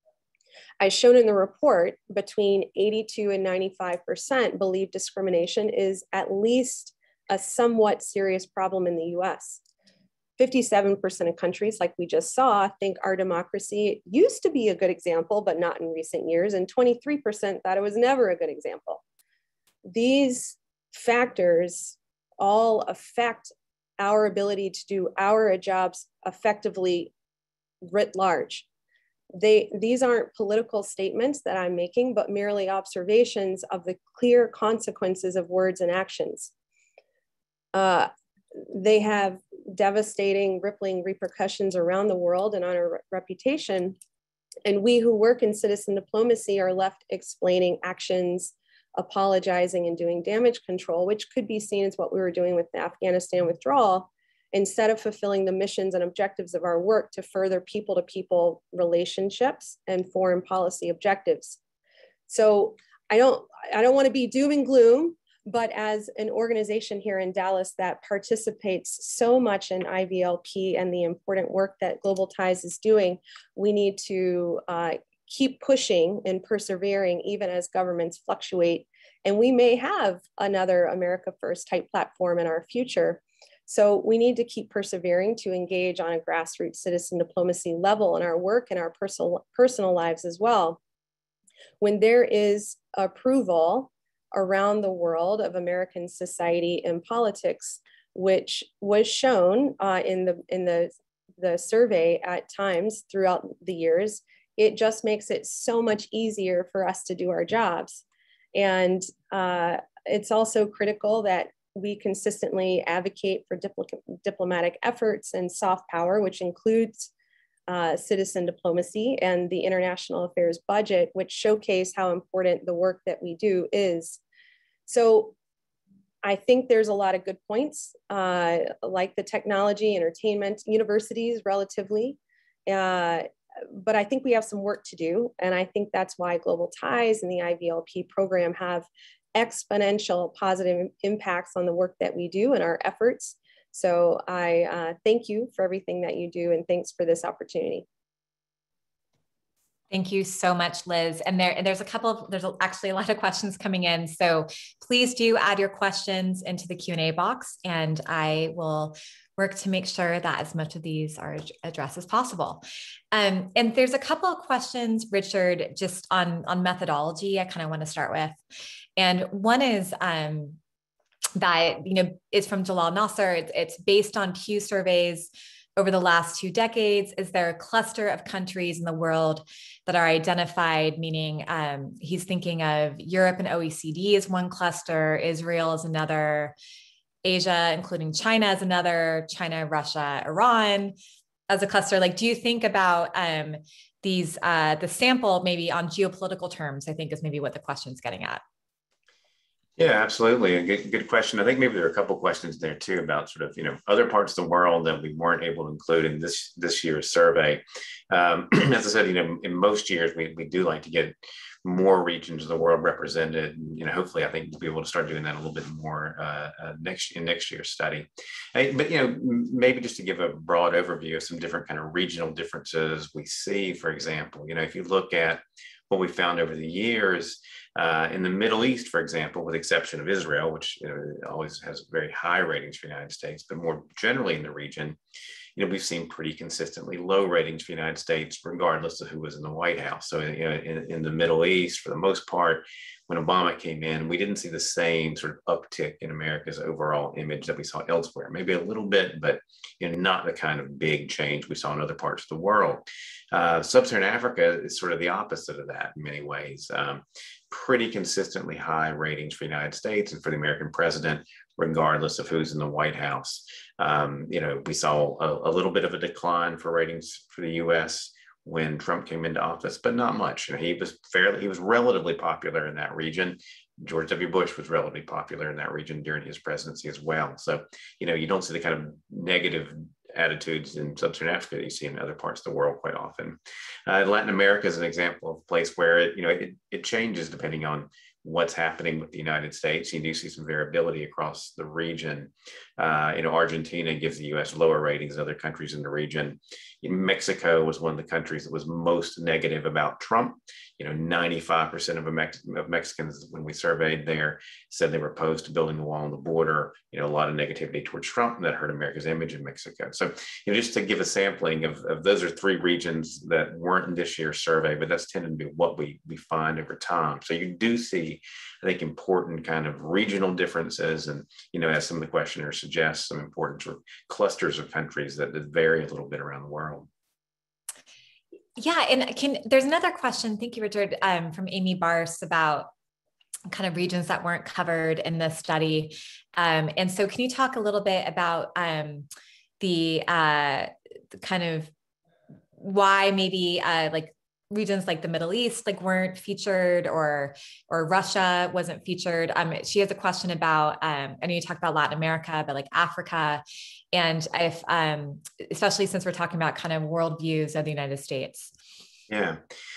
As shown in the report, between eighty-two and ninety-five percent believe discrimination is at least a somewhat serious problem in the U S. fifty-seven percent of countries, like we just saw, think our democracy used to be a good example, but not in recent years, and twenty-three percent thought it was never a good example. These factors all affect our ability to do our jobs effectively writ large. They, these aren't political statements that I'm making, but merely observations of the clear consequences of words and actions. Uh, they have devastating, rippling repercussions around the world and on our re reputation. And we who work in citizen diplomacy are left explaining actions, apologizing, and doing damage control, which could be seen as what we were doing with the Afghanistan withdrawal, instead of fulfilling the missions and objectives of our work to further people-to-people relationships and foreign policy objectives. So I don't, I don't want to be doom and gloom, but as an organization here in Dallas that participates so much in I V L P and the important work that Global Ties is doing, we need to uh, keep pushing and persevering even as governments fluctuate. And we may have another America First type platform in our future. So we need to keep persevering to engage on a grassroots citizen diplomacy level in our work and our personal, personal lives as well. When there is approval around the world of American society and politics, which was shown uh, in, the, in the, the survey at times throughout the years, it just makes it so much easier for us to do our jobs. And uh, it's also critical that we consistently advocate for dipl diplomatic efforts and soft power, which includes uh, citizen diplomacy and the international affairs budget, which showcase how important the work that we do is. So I think there's a lot of good points, uh, like the technology, entertainment, universities relatively, uh, but I think we have some work to do. And I think that's why Global Ties and the I V L P program have exponential positive impacts on the work that we do and our efforts. So I uh, thank you for everything that you do, and thanks for this opportunity. Thank you so much, Liz. And there, there's a couple of, there's actually a lot of questions coming in. So please do add your questions into the Q and A box, and I will work to make sure that as much of these are addressed as possible. Um, and there's a couple of questions, Richard, just on, on methodology I kind of want to start with. And one is um, that, you know, is from Jalal Nasser. It's, it's based on Pew surveys over the last two decades? Is there a cluster of countries in the world that are identified, meaning um, he's thinking of Europe and O E C D as one cluster, Israel as another, Asia, including China as another, China, Russia, Iran as a cluster. Like, do you think about um, these, uh, the sample maybe on geopolitical terms, I think is maybe what the question's getting at. Yeah, absolutely. A good, good question. I think maybe there are a couple of questions there too about sort of, you know, other parts of the world that we weren't able to include in this this year's survey. Um, as I said, you know, in most years, we, we do like to get more regions of the world represented. And, you know, hopefully I think we'll be able to start doing that a little bit more uh, uh, next in next year's study. Hey, but, you know, maybe just to give a broad overview of some different kind of regional differences we see, for example, you know, if you look at what we found over the years, Uh, in the Middle East, for example, with the exception of Israel, which you know, always has very high ratings for the United States, but more generally in the region, you know, we've seen pretty consistently low ratings for the United States, regardless of who was in the White House. So you know, in, in the Middle East, for the most part, when Obama came in, we didn't see the same sort of uptick in America's overall image that we saw elsewhere. Maybe a little bit, but you know, not the kind of big change we saw in other parts of the world. Uh, Sub-Saharan Africa is sort of the opposite of that in many ways. Um, pretty consistently high ratings for the United States and for the American president, regardless of who's in the White House. Um, you know, we saw a, a little bit of a decline for ratings for the U S when Trump came into office, but not much. You know, he was fairly, he was relatively popular in that region. George W. Bush was relatively popular in that region during his presidency as well. So, you know, you don't see the kind of negative attitudes in Sub-Saharan Africa that you see in other parts of the world quite often. Uh, Latin America is an example of a place where it, you know, it, it changes depending on what's happening with the United States. You do see some variability across the region. Uh, you know, Argentina gives the U S lower ratings than other countries in the region. Mexico was one of the countries that was most negative about Trump. You know, ninety-five percent of, Mex- of Mexicans, when we surveyed there, said they were opposed to building the wall on the border. You know, a lot of negativity towards Trump, and that hurt America's image in Mexico. So, you know, just to give a sampling of, of those are three regions that weren't in this year's survey, but that's tended to be what we, we find over time. So you do see, I think, important kind of regional differences. And, you know, as some of the questioners suggest, some important sort of clusters of countries that, that vary a little bit around the world. Yeah, and can there's another question, thank you, Richard, um, from Amy Barse about kind of regions that weren't covered in this study. Um, and so can you talk a little bit about um, the, uh, the kind of why maybe uh, like regions like the Middle East like weren't featured, or or Russia wasn't featured? Um, she has a question about, um, I know you talked about Latin America, but like Africa, and if, um, especially since we're talking about kind of worldviews of the United States. Yeah,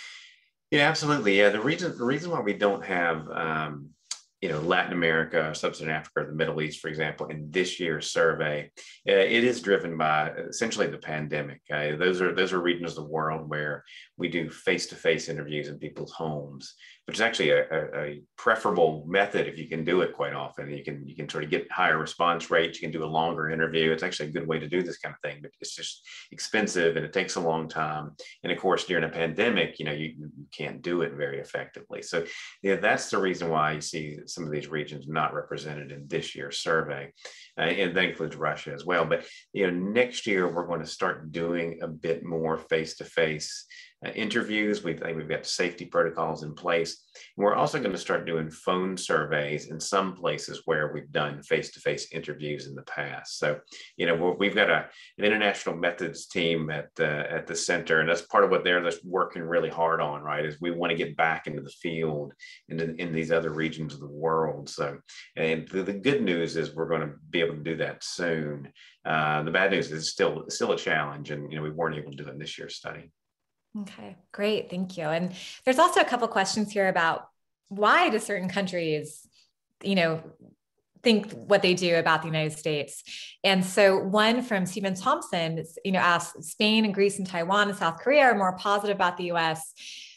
yeah, absolutely. Yeah, the reason the reason why we don't have um, you know, Latin America, Sub-Saharan Africa, or the Middle East, for example, in this year's survey, uh, it is driven by essentially the pandemic. Uh, those are those are regions of the world where we do face-to-face interviews in people's homes, which is actually a, a, a preferable method if you can do it quite often. You can you can sort of get higher response rates. You can do a longer interview. It's actually a good way to do this kind of thing, but it's just expensive and it takes a long time. And of course, during a pandemic, you know, you, you can't do it very effectively. So yeah, that's the reason why you see some of these regions not represented in this year's survey. Uh, and that includes Russia as well. But, you know, next year, we're going to start doing a bit more face-to-face uh, interviews. We think we've got safety protocols in place. And we're also going to start doing phone surveys in some places where we've done face-to-face interviews in the past. So, you know, we've got a, an international methods team at the, at the center, and that's part of what they're just working really hard on, right, is we want to get back into the field and in, in these other regions of the world. So, and the, the good news is we're going to be able to do that soon. Uh, the bad news is it's still, still a challenge, and, you know, we weren't able to do it in this year's study. Okay, great. Thank you. And there's also a couple questions here about why do certain countries, you know, think what they do about the United States. And so one from Stephen Thompson, you know, asks, Spain and Greece and Taiwan and South Korea are more positive about the U S.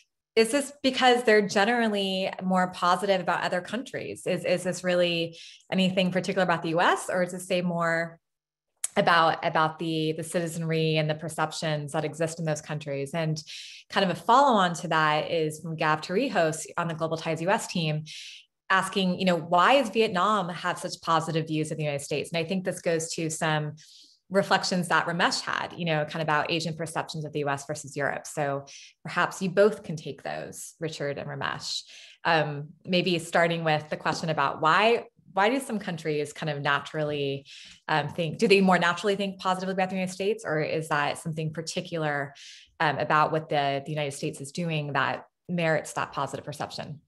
Is this because they're generally more positive about other countries? Is, is this really anything particular about the U S, or does it say more about, about the, the citizenry and the perceptions that exist in those countries? And kind of a follow-on to that is from Gav Torrijos on the Global Ties U S team, asking, you know, why does Vietnam have such positive views of the United States? And I think this goes to some reflections that Ramesh had, you know, kind of about Asian perceptions of the U S versus Europe. So perhaps you both can take those, Richard and Ramesh. Um, maybe starting with the question about why, why do some countries kind of naturally um, think, do they more naturally think positively about the United States, or is that something particular um, about what the, the United States is doing that merits that positive perception?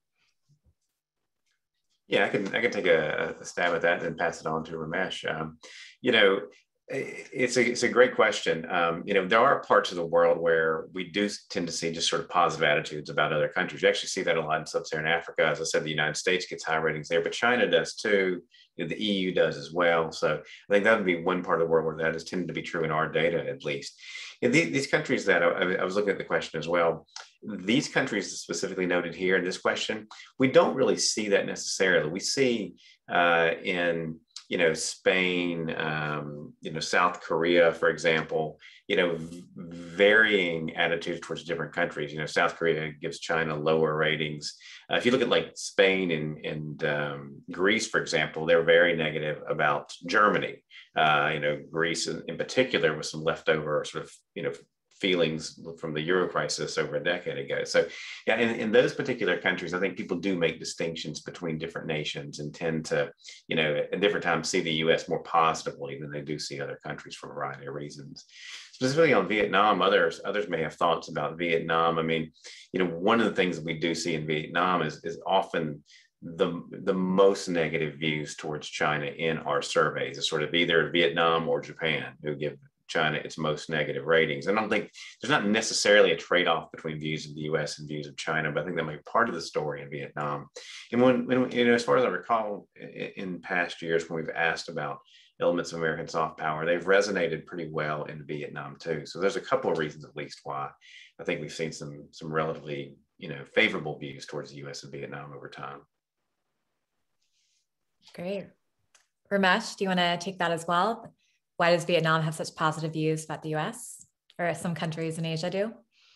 Yeah, I can I can take a, a stab at that and then pass it on to Ramesh. Um, you know, it's a it's a great question. Um, you know, there are parts of the world where we do tend to see just sort of positive attitudes about other countries. You actually see that a lot in sub-Saharan Africa. As I said, the United States gets high ratings there, but China does too. You know, the E U does as well. So I think that would be one part of the world where that has tended to be true in our data, at least. In the, these countries that I, I was looking at the question as well, these countries specifically noted here in this question, we don't really see that necessarily. We see uh, in, you know, Spain, um, you know, South Korea, for example, you know, varying attitudes towards different countries. You know, South Korea gives China lower ratings. Uh, if you look at like Spain and, and um, Greece, for example, they're very negative about Germany. Uh, you know, Greece in, in particular with some leftover sort of, you know, feelings from the Euro crisis over a decade ago. So yeah, in, in those particular countries, I think people do make distinctions between different nations and tend to, you know, at different times see the U S more positively than they do see other countries for a variety of reasons. Specifically on Vietnam, others others may have thoughts about Vietnam. I mean, you know, one of the things that we do see in Vietnam is, is often the, the most negative views towards China in our surveys. It's sort of either Vietnam or Japan who give China its most negative ratings. And I don't think there's not necessarily a trade-off between views of the U S and views of China, but I think that might be part of the story in Vietnam. And when, when you know, as far as I recall, in, in past years when we've asked about elements of American soft power, they've resonated pretty well in Vietnam too. So there's a couple of reasons at least why I think we've seen some some relatively, you know, favorable views towards the U S and Vietnam over time. Great. Ramesh, do you want to take that as well? Why does Vietnam have such positive views about the U S, or some countries in Asia do?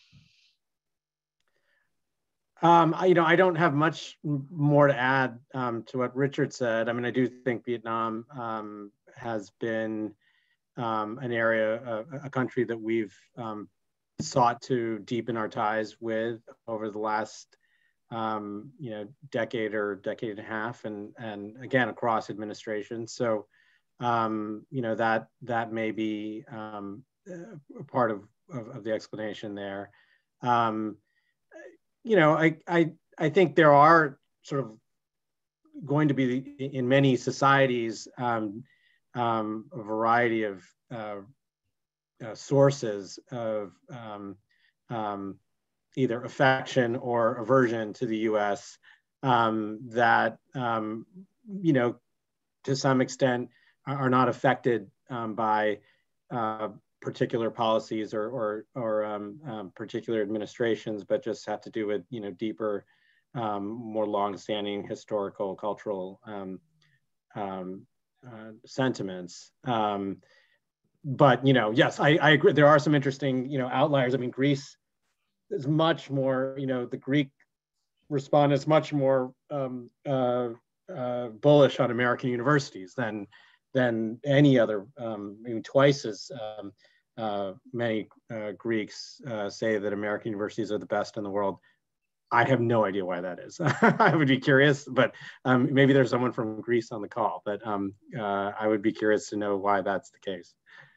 Um, I, you know, I don't have much more to add um, to what Richard said. I mean, I do think Vietnam um, has been um, an area, a, a country that we've um, sought to deepen our ties with over the last, um, you know, decade or decade and a half, and and again across administrations. So. Um, you know, that that may be um, a part of, of, of the explanation there. Um, you know, I, I, I think there are sort of going to be, in many societies, um, um, a variety of uh, uh, sources of um, um, either affection or aversion to the U S um, that, um, you know, to some extent, are not affected um, by uh, particular policies or or, or um, um, particular administrations, but just have to do with, you know, deeper, um, more long-standing historical, cultural um, um, uh, sentiments. Um, but you know, yes, I, I agree. There are some interesting, you know, outliers. I mean, Greece is much more, you know, the Greek respondents is much more um, uh, uh, bullish on American universities than. than any other, um, even twice as um, uh, many uh, Greeks uh, say that American universities are the best in the world. I have no idea why that is. I would be curious, but um, maybe there's someone from Greece on the call, but um, uh, I would be curious to know why that's the case.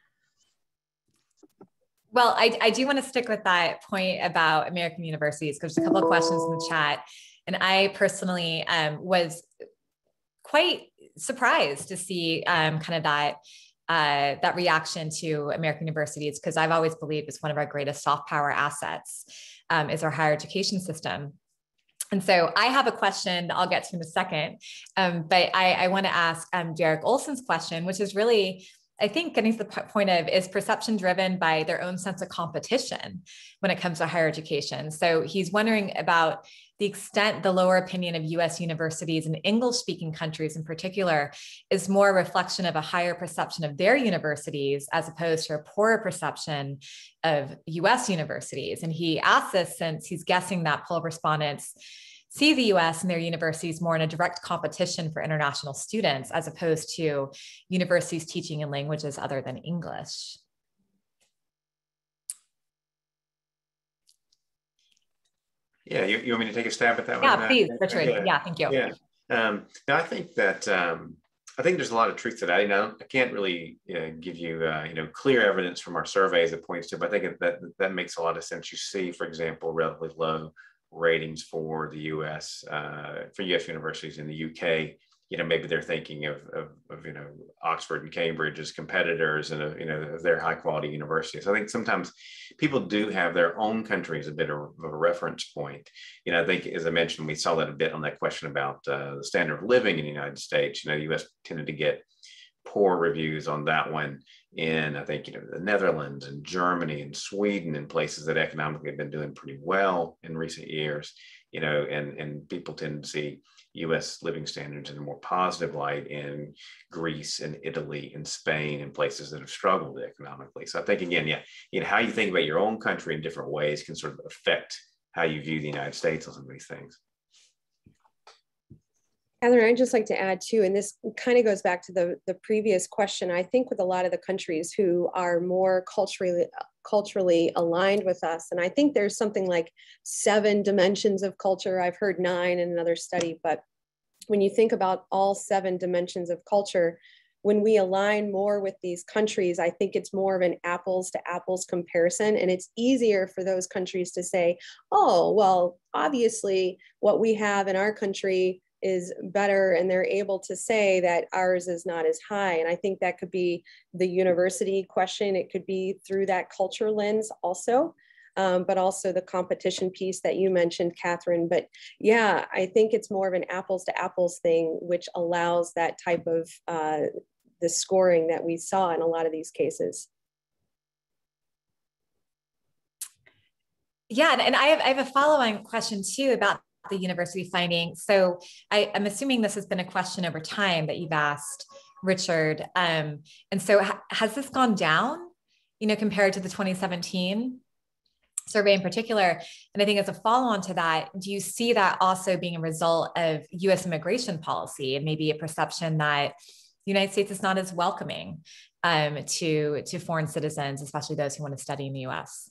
Well, I, I do want to stick with that point about American universities, because there's a couple of questions in the chat. And I personally um, was quite surprised to see um, kind of that uh, that reaction to American universities, because I've always believed it's one of our greatest soft power assets um, is our higher education system. And so I have a question I'll get to in a second, um, but I, I want to ask um, Derek Olson's question, which is really, I think, getting to the point of, is perception driven by their own sense of competition when it comes to higher education? So he's wondering about the extent the lower opinion of U S universities and English-speaking countries in particular is more a reflection of a higher perception of their universities as opposed to a poorer perception of U S universities. And he asked this since he's guessing that poll respondents see the U S and their universities more in a direct competition for international students, as opposed to universities teaching in languages other than English? Yeah, you, you want me to take a stab at that yeah, one? Please, Uh, Richard. yeah, yeah, thank you. Yeah. Um, now, I think that um, I think there's a lot of truth to that. You know, I can't really uh, give you uh, you know clear evidence from our surveys that points to, but I think that that makes a lot of sense. You see, for example, relatively low ratings for the U S uh, for U S universities in the U K. You know, maybe they're thinking of, of, of you know Oxford and Cambridge as competitors, and uh, you know they're high quality universities. I think sometimes people do have their own country as a bit of a reference point. You know, I think, as I mentioned, we saw that a bit on that question about uh, the standard of living in the United States. You know, the U S tended to get poor reviews on that one in, I think, you know, the Netherlands and Germany and Sweden, and places that economically have been doing pretty well in recent years. You know, and and people tend to see U S living standards in a more positive light in Greece and Italy and Spain and places that have struggled economically. So I think, again, yeah, you know, how you think about your own country in different ways can sort of affect how you view the United States on some of these things. Catherine, I'd just like to add too, and this kind of goes back to the, the previous question. I think with a lot of the countries who are more culturally culturally aligned with us, and I think there's something like seven dimensions of culture. I've heard nine in another study, but when you think about all seven dimensions of culture, when we align more with these countries, I think it's more of an apples to apples comparison. And it's easier for those countries to say, oh, well, obviously what we have in our country is better, and they're able to say that ours is not as high. And I think that could be the university question. It could be through that culture lens also, um, but also the competition piece that you mentioned, Catherine. But yeah, I think it's more of an apples to apples thing, which allows that type of uh, the scoring that we saw in a lot of these cases. Yeah, and, and I, have, I have a follow-on question too about the university finding. So I, I'm assuming this has been a question over time that you've asked, Richard. Um, and so ha has this gone down, you know, compared to the twenty seventeen survey in particular? And I think as a follow-on to that, do you see that also being a result of U S immigration policy and maybe a perception that the United States is not as welcoming um, to, to foreign citizens, especially those who want to study in the U S?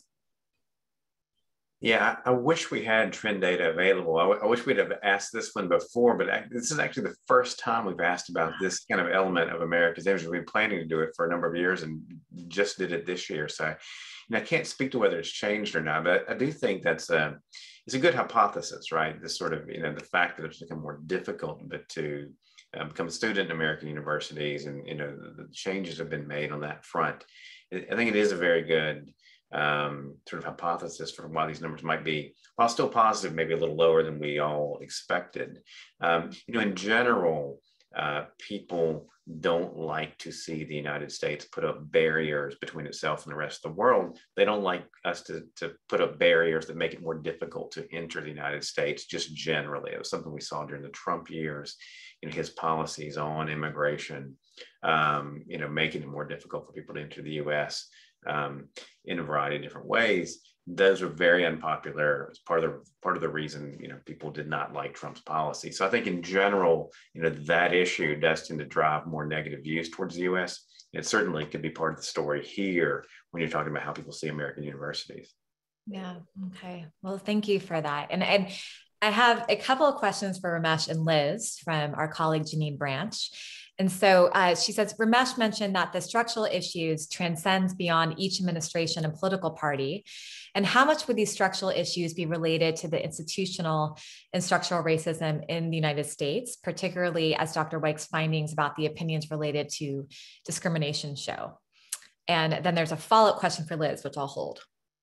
Yeah, I, I wish we had trend data available. I, I wish we'd have asked this one before, but I, this is actually the first time we've asked about this kind of element of America's image. We've been planning to do it for a number of years and just did it this year. So I, you know, I can't speak to whether it's changed or not, but I, I do think that's a, it's a good hypothesis, right? This sort of, you know, the fact that it's become more difficult but to uh, become a student in American universities, and, you know, the, the changes have been made on that front. I think it is a very good um, sort of hypothesis for why these numbers might be, while still positive, maybe a little lower than we all expected. Um, you know, in general, uh, people don't like to see the United States put up barriers between itself and the rest of the world. They don't like us to, to put up barriers that make it more difficult to enter the United States, just generally. It was something we saw during the Trump years, you know, his policies on immigration, um, you know, making it more difficult for people to enter the U S um, in a variety of different ways. Those were very unpopular. It's part of the part of the reason, you know, people did not like Trump's policy. So I think in general, you know, that issue does tend to drive more negative views towards the U S. It certainly could be part of the story here when you're talking about how people see American universities. Yeah. Okay. Well, thank you for that. And and I have a couple of questions for Ramesh and Liz from our colleague Janine Branch. And so uh, she says, Ramesh mentioned that the structural issues transcends beyond each administration and political party. And how much would these structural issues be related to the institutional and structural racism in the United States, particularly as Doctor Weich's findings about the opinions related to discrimination show? And then there's a follow-up question for Liz, which I'll hold.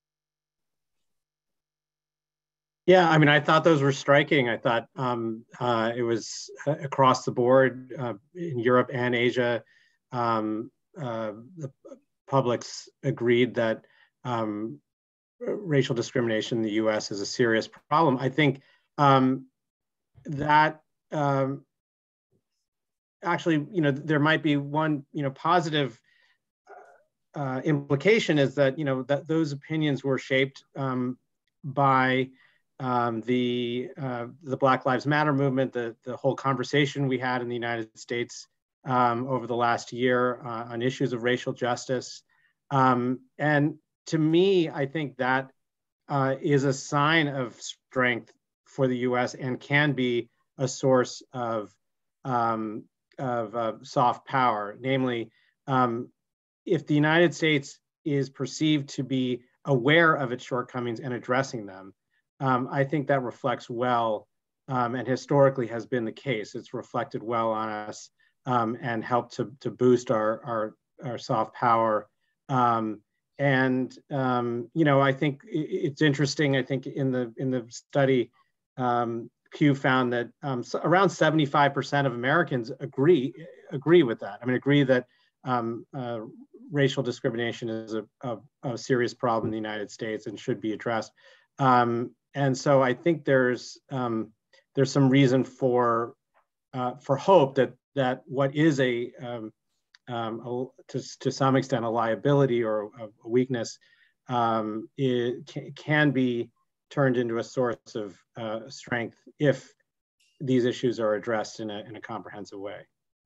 Yeah, I mean, I thought those were striking. I thought um, uh, it was uh, across the board uh, in Europe and Asia. Um, uh, the publics agreed that um, racial discrimination in the U S is a serious problem. I think um, that um, actually, you know, there might be one, you know, positive uh, implication is that, you know, that those opinions were shaped um, by um, the uh, the Black Lives Matter movement, the the whole conversation we had in the United States um, over the last year uh, on issues of racial justice, um, and to me, I think that uh, is a sign of strength for the U S and can be a source of um, of uh, soft power. Namely, um, if the United States is perceived to be aware of its shortcomings and addressing them, um, I think that reflects well, um, and historically has been the case. It's reflected well on us um, and helped to, to boost our, our, our soft power. Um, and, um, you know, I think it's interesting, I think in the, in the study, um, Pew found that um, so around seventy-five percent of Americans agree, agree with that. I mean, agree that um, uh, racial discrimination is a, a, a serious problem in the United States and should be addressed. Um, and so I think there's um, there's some reason for uh, for hope that that what is a, um, um, a to, to some extent a liability or a, a weakness um, it can, can be turned into a source of uh, strength if these issues are addressed in a, in a comprehensive way.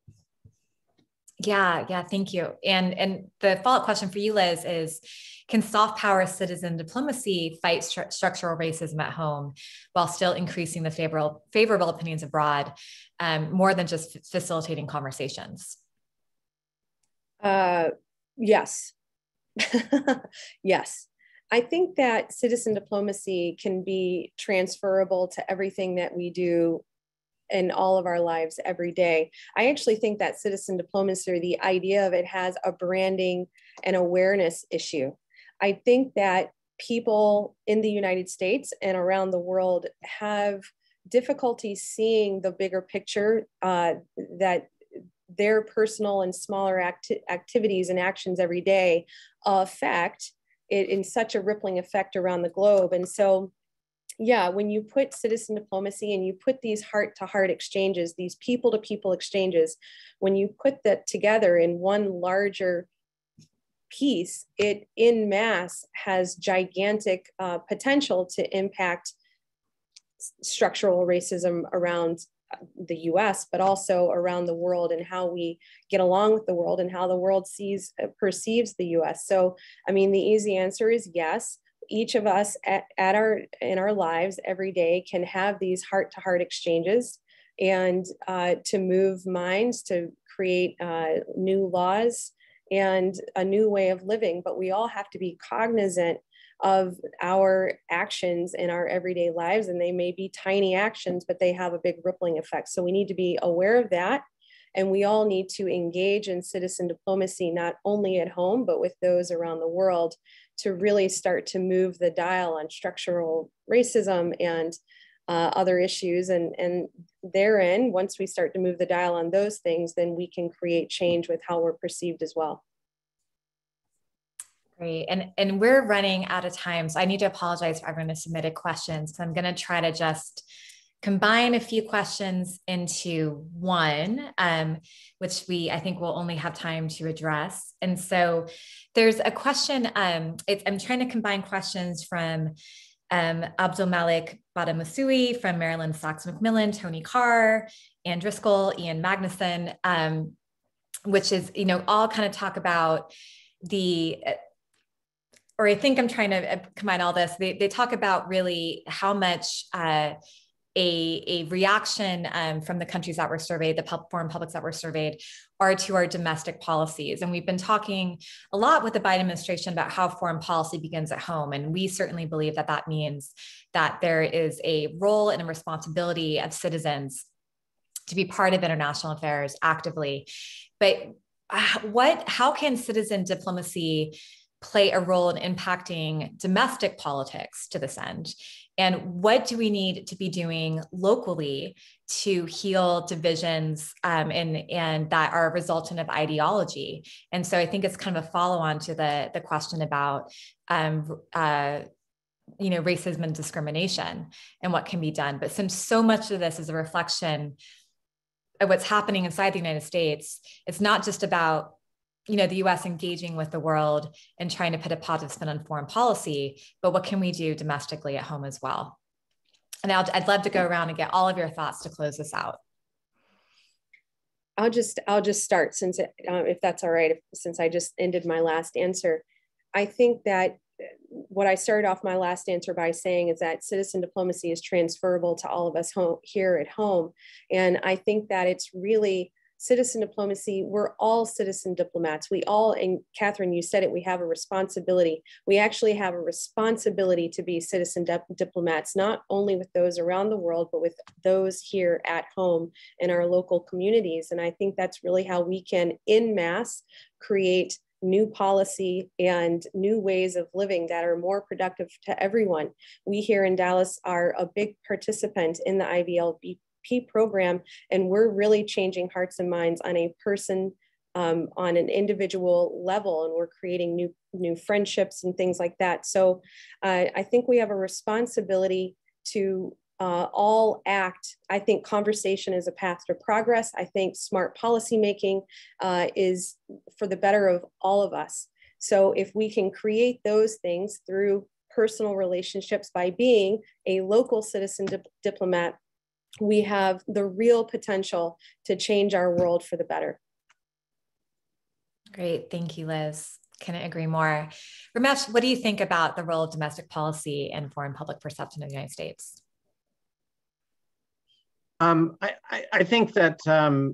Yeah, yeah, thank you. And, and the follow-up question for you, Liz, is can soft power citizen diplomacy fight stru- structural racism at home while still increasing the favorable, favorable opinions abroad, um, more than just f- facilitating conversations? Uh, yes. Yes. I think that citizen diplomacy can be transferable to everything that we do in all of our lives every day. I actually think that citizen diplomacy, or the idea of it, has a branding and awareness issue. I think that people in the United States and around the world have difficulty seeing the bigger picture, uh, that their personal and smaller acti- activities and actions every day affect it in such a rippling effect around the globe. And so, yeah, when you put citizen diplomacy and you put these heart-to-heart exchanges, these people-to-people exchanges, when you put that together in one larger piece, it in mass has gigantic uh, potential to impact structural racism around the U S, but also around the world, and how we get along with the world and how the world sees, uh, perceives the U S. So, I mean, the easy answer is yes. Each of us at, at our, in our lives every day can have these heart-to-heart exchanges, and uh, to move minds, to create uh, new laws and a new way of living. But we all have to be cognizant of our actions in our everyday lives, and they may be tiny actions, but they have a big rippling effect. So we need to be aware of that, and we all need to engage in citizen diplomacy, not only at home, but with those around the world, to really start to move the dial on structural racism and uh, other issues. And, and therein, once we start to move the dial on those things, then we can create change with how we're perceived as well. Great. And, and we're running out of time. So I need to apologize for everyone who submitted questions. So I'm going to try to just combine a few questions into one, um, which we, I think we'll only have time to address. And so there's a question, um, it's, I'm trying to combine questions from um, Abdul Malik Badamasui, from Maryland Stocks Macmillan, Tony Carr, Ann Driscoll, Ian Magnuson, um, which is, you know, all kind of talk about the, or I think I'm trying to combine all this. They, they talk about really how much uh, a, a reaction um, from the countries that were surveyed, the pub, foreign publics that were surveyed, are to our domestic policies. And we've been talking a lot with the Biden administration about how foreign policy begins at home. And we certainly believe that that means that there is a role and a responsibility of citizens to be part of international affairs actively. But uh, what, how can citizen diplomacy play a role in impacting domestic politics to this end? And what do we need to be doing locally to heal divisions um, and, and that are a resultant of ideology? And so I think it's kind of a follow-on to the, the question about um, uh, you know, racism and discrimination and what can be done. But since so much of this is a reflection of what's happening inside the United States, it's not just about, you know, the U S engaging with the world and trying to put a positive spin on foreign policy, but what can we do domestically at home as well? And I'll, I'd love to go around and get all of your thoughts to close this out. I'll just I'll just start since it, uh, if that's all right, if, since I just ended my last answer. I think that what I started off my last answer by saying is that citizen diplomacy is transferable to all of us home, here at home. And I think that it's really citizen diplomacy. We're all citizen diplomats. We all, and Catherine, you said it, we have a responsibility. We actually have a responsibility to be citizen dip diplomats, not only with those around the world, but with those here at home in our local communities. And I think that's really how we can, en masse, create new policy and new ways of living that are more productive to everyone. We here in Dallas are a big participant in the I V L B P program, and we're really changing hearts and minds on a person, um, on an individual level, and we're creating new, new friendships and things like that. So uh, I think we have a responsibility to Uh, all act. I think conversation is a path to progress. I think smart policymaking uh, is for the better of all of us. So if we can create those things through personal relationships by being a local citizen dip diplomat, we have the real potential to change our world for the better. Great. Thank you, Liz. Couldn't agree more. Ramesh, what do you think about the role of domestic policy and foreign public perception in the United States? Um, I, I, I think that um,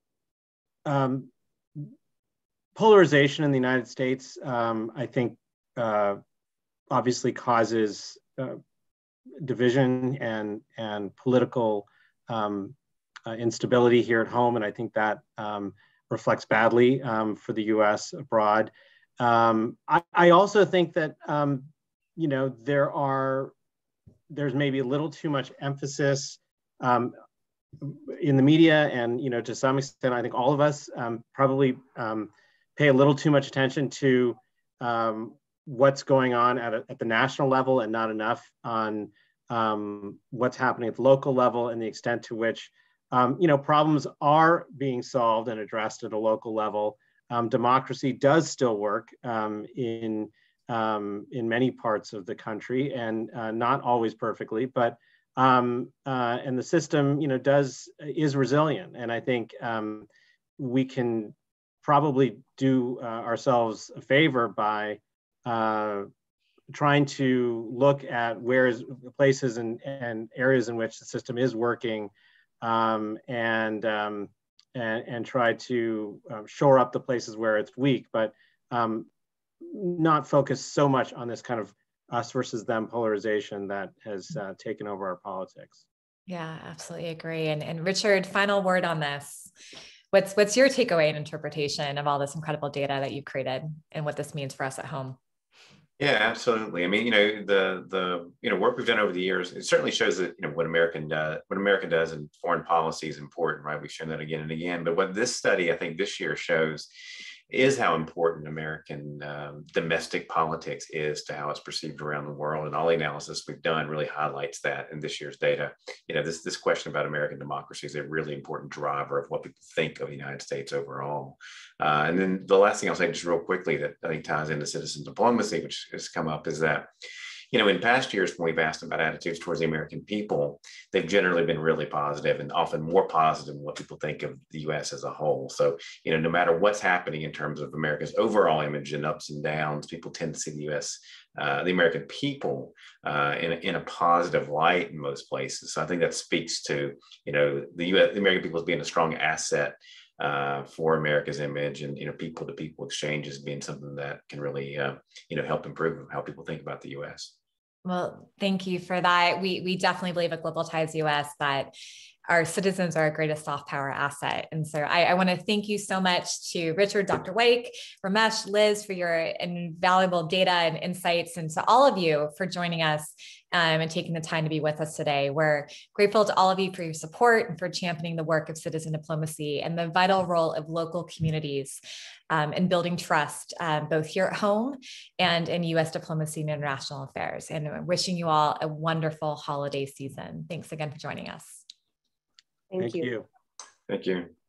um, polarization in the United States, um, I think, uh, obviously causes uh, division and and political um, uh, instability here at home, and I think that um, reflects badly um, for the U S abroad. Um, I, I also think that um, you know there are there's maybe a little too much emphasis Um, in the media, and you know, to some extent, I think all of us um, probably um, pay a little too much attention to um, what's going on at, a, at the national level, and not enough on um, what's happening at the local level, and the extent to which um, you know problems are being solved and addressed at a local level. Um, democracy does still work um, in um, in many parts of the country, and uh, not always perfectly, but Um, uh, and the system, you know, does is resilient, and I think um, we can probably do uh, ourselves a favor by uh, trying to look at where is places and, and areas in which the system is working, um, and, um, and and try to um, shore up the places where it's weak, but um, not focus so much on this kind of us versus them polarization that has uh, taken over our politics. Yeah, absolutely agree. And, and Richard, final word on this. What's, what's your takeaway and interpretation of all this incredible data that you've created and what this means for us at home? Yeah, absolutely. I mean, you know, the the you know work we've done over the years, it certainly shows that you know what American does, what America does in foreign policy is important, right? We've shown that again and again. But what this study, I think, this year shows is how important American um, domestic politics is to how it's perceived around the world. And all the analysis we've done really highlights that in this year's data. You know, this, this question about American democracy is a really important driver of what people think of the United States overall. Uh, and then the last thing I'll say just real quickly that I think ties into citizen diplomacy, which has come up, is that you know, in past years, when we've asked about attitudes towards the American people, they've generally been really positive, and often more positive than what people think of the U S as a whole. So, you know, no matter what's happening in terms of America's overall image and ups and downs, people tend to see the U S, uh, the American people uh, in, a, in a positive light in most places. So I think that speaks to, you know, the U S, the American people as being a strong asset Uh, for America's image, and you know, people-to-people exchanges being something that can really, uh, you know, help improve how people think about the U S. Well, thank you for that. We we definitely believe at Global Ties U S that our citizens are our greatest soft power asset. And so I, I want to thank you so much to Richard, Doctor Wake, Ramesh, Liz, for your invaluable data and insights, and to all of you for joining us um, and taking the time to be with us today. We're grateful to all of you for your support and for championing the work of citizen diplomacy and the vital role of local communities um, in building trust, um, both here at home and in U S diplomacy and international affairs. And wishing you all a wonderful holiday season. Thanks again for joining us. Thank, Thank you. you. Thank you.